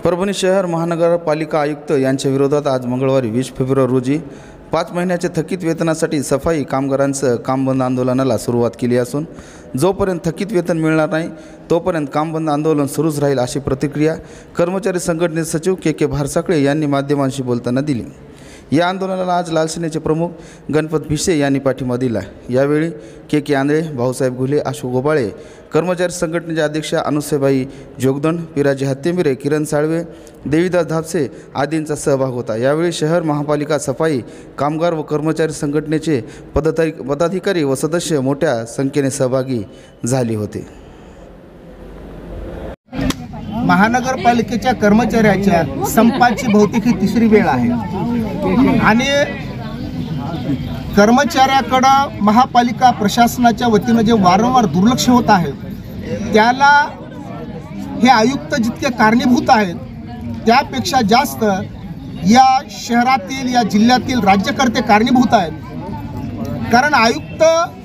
परभणी शहर महानगरपालिका आयुक्त यांच्या विरोधात आज मंगळवारी 20 फेब्रुवारी रोजी 5 महिन्याच्या थकीत वेतनासाठी सफाई कामगारांचं काम बंद आंदोलनाला सुरुवात केली असून जोपर्यंत थकीत वेतन मिळणार नाही तोपर्यंत काम बंद आंदोलन सुरूच राहील अशी प्रतिक्रिया कर्मचारी संघटनेचे सचिव के भारसाकळे यांनी माध्यमांशी बोलताना दिली। या आंदोलनाला आज लाल सेनेचे प्रमुख गणपत भिसे यांनी पाठिंबा दिला। यावेळी के आंधळे, भाऊसाहेब घुले, अशोक गोबाळे, कर्मचारी संघटनेचे अध्यक्ष अनुसेबाई जोगदंड, पिराजी हत्तेमिरे, किरण साळवे, देवीदास धापसे आदींचा सहभाग होता। यावेळी शहर महापालिका सफाई कामगार व कर्मचारी संघटनेचे पदाधिकारी व सदस्य मोठ्या संख्येने सहभागी झाले होते। महानगरपालिकेच्या कर्मचाऱ्याच्या संपाची बहुतेक ही तिसरी वेळ आहे आणि कर्मचाऱ्याकडे महापालिका प्रशासनाच्या वतीने जे वारंवार दुर्लक्ष होत आहे त्याला हे आयुक्त जितके कारणीभूत आहेत त्यापेक्षा जास्त या शहरातील या जिल्ह्यातील राज्यकर्ते कारणीभूत आहेत। कारण आयुक्त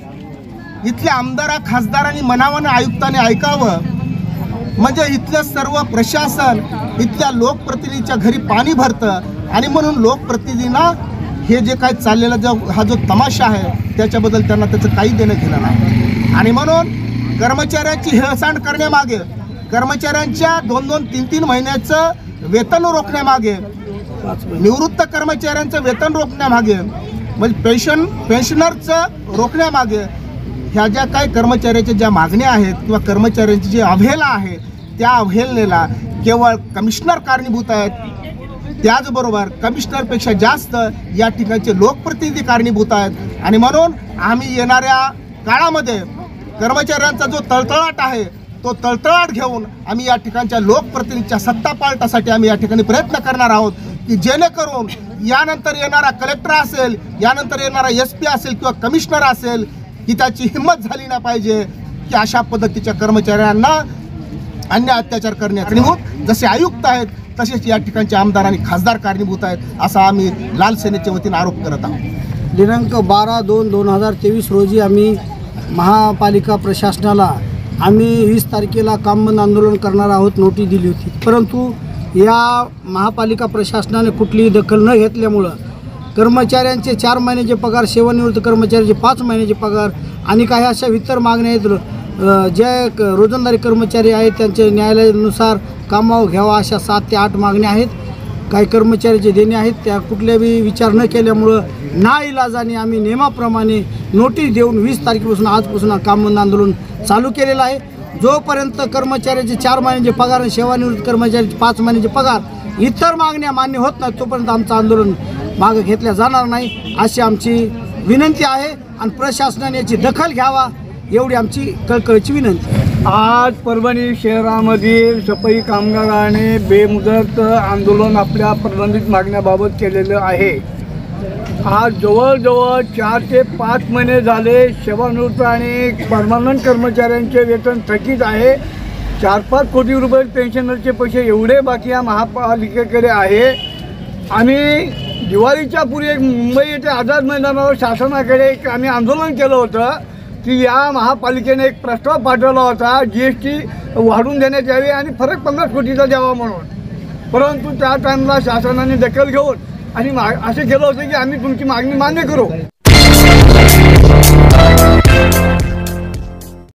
इथल्या आमदार खासदारांनी मनावानं आयुक्तांनी ऐकावं म्हणजे इथलं सर्व प्रशासन इथल्या लोकप्रतिनिधीच्या घरी पाणी भरतं आणि म्हणून लोकप्रतिनिधींना हे जे काय चाललेला हा जो तमाशा आहे त्याच्याबद्दल त्यांना त्याचं काही देणं घेणं नाही। आणि म्हणून कर्मचाऱ्यांची हेळसांड करण्यामागे, कर्मचाऱ्यांच्या 2-2, 3-3 महिन्याचं वेतन रोखण्यामागे, निवृत्त कर्मचाऱ्यांचं वेतन रोखण्यामागे, म्हणजे पेन्शनरचं रोखण्यामागे ह्या ज्या काही कर्मचाऱ्याच्या ज्या मागण्या आहेत किंवा कर्मचाऱ्यांची जी अवहेलना आहे त्या अवहेलनेला केवळ कमिशनर कारणीभूत आहेत। त्याचबरोबर कमिशनरपेक्षा जास्त या ठिकाणचे लोकप्रतिनिधी कारणीभूत आहेत। आणि म्हणून आम्ही येणाऱ्या काळामध्ये कर्मचाऱ्यांचा जो तळतळाट आहे तो तळतळाट घेऊन आम्ही या ठिकाणच्या लोकप्रतिनिधीच्या सत्ता पालटासाठी आम्ही या ठिकाणी प्रयत्न करणार आहोत की जेणेकरून यानंतर येणारा कलेक्टर असेल, यानंतर येणारा SP असेल किंवा कमिशनर असेल की त्याची हिंमत झाली नाही पाहिजे की अशा पद्धतीच्या कर्मचाऱ्यांना अन्याय अत्याचार करण्यास कारणीभूत जसे आयुक्त आहेत तसेच या ठिकाणचे आमदार आणि खासदार कारणीभूत आहेत असा आम्ही लाल सेनेच्या वतीने आरोप करत आहोत। दिनांक 12/2/2023 रोजी आम्ही महापालिका प्रशासनाला 20 तारखेला काम बंद आंदोलन करणार आहोत नोटीस दिली होती, परंतु या महापालिका प्रशासनाने कुठलीही दखल न घेतल्यामुळं कर्मचाऱ्यांचे 4 महिन्याचे पगार, सेवानिवृत्त कर्मचाऱ्यांचे 5 महिन्याचे पगार आणि काही अशा इतर मागण्या आहेत जे रोजंदारी कर्मचारी आहेत त्यांचे न्यायालयानुसार कामावर घ्यावा अशा 7 ते 8 मागण्या आहेत। काही कर्मचाऱ्याचे देणे आहेत त्या कुठल्याही विचार न केल्यामुळं नाइलाजाने आम्ही नियमाप्रमाणे नोटीस देऊन 20 तारखेपासून आजपासून काम बंद आंदोलन चालू केलेलं आहे। जोपर्यंत कर्मचाऱ्याचे 4 महिन्याचे पगार आणि सेवानिवृत्त कर्मचाऱ्याचे 5 महिन्याचे पगार इतर मागण्या मान्य होत नाहीत तोपर्यंत आमचं आंदोलन मागे घेतल्या जाणार नाही अशी आमची विनंती आहे आणि प्रशासनाने याची दखल घ्यावा एवढी आमची कळकळीची विनंती। आज परभणी शहरामधील सफाई कामगाराने बेमुदत आंदोलन आपल्या प्रलंबित मागण्याबाबत केलेलं आहे। आज जवळजवळ 4 ते 5 महिने झाले सेवानिवृत्त आणि परमनंट कर्मचाऱ्यांचे वेतन थकीत आहे। 4-5 कोटी रुपये पेन्शनरचे पैसे एवढे बाकी या महापालिकेकडे आहे। आम्ही दिवाळीच्या पूर्वी मुंबई येथे आझाद मैदानावर शासनाकडे आम्ही आंदोलन केलं होतं की या महापालिकेने एक प्रस्ताव पाठवला होता GST वाढवून देण्यात यावी आणि फरक 50 कोटीचा द्यावा म्हणून, परंतु त्या टाईमला शासनाने दखल घेऊन आणि असे केलं होतं की आम्ही तुमची मागणी मान्य करू।